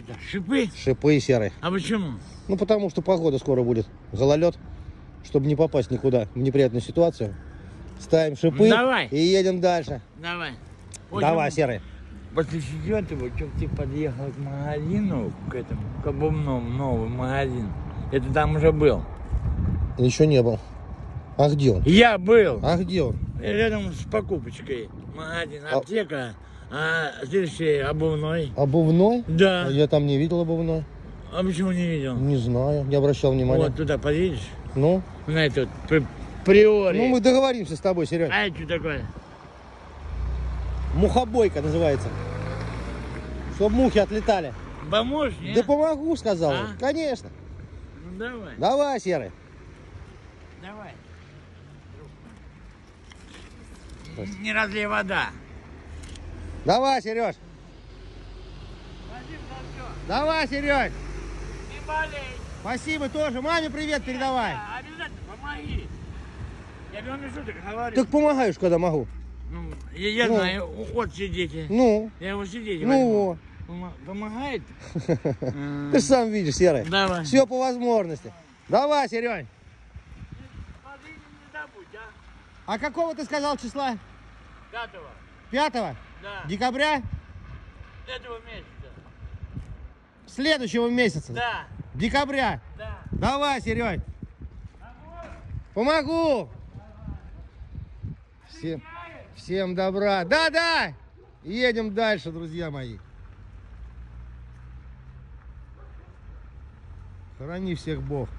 это? Шипы? Шипы серые. А почему? Ну, потому что погода скоро будет. Гололед. Чтобы не попасть никуда в неприятную ситуацию. Ставим шипы. Давай. И едем дальше. Давай. Давай, серый. После 4-го ты подъехал к магазину, к этому, к обувному, новый магазин. Это там уже был. Еще не был. А где он? Я был. А где он? Рядом с покупочкой. Магазин, аптека, а следующий обувной. Обувной? Да. Я там не видел обувной. А почему не видел? Не знаю, не обращал внимания. Вот туда подъедешь. Ну? На этот приори. Ну, мы договоримся с тобой, Сереж. А это что такое? Мухобойка называется. Чтоб мухи отлетали. Поможешь, нет? Да помогу, сказал. А? Конечно. Ну давай. Давай, Серый. Давай. Не разлей вода. Давай, Сереж. Спасибо за все. Давай, Сереж. Не болей. Спасибо тоже. Маме привет передавай. Да, обязательно помоги. Я без шуток говорю. Так помогаешь, когда могу. Ну, я Ну. знаю, уход сидите. Ну, Я его сидеть ну. Помогает? Ты ж сам видишь, Серый. Давай. Все по возможности. Давай, Сереж. Смотри, не забудь, А какого ты сказал числа? 5-го. 5 Да. декабря? Этого месяца. Следующего месяца. Да. Декабря. Да. Давай, Сереж. Помогу. Всем добра. Да. Едем дальше, друзья мои. Храни всех Бог.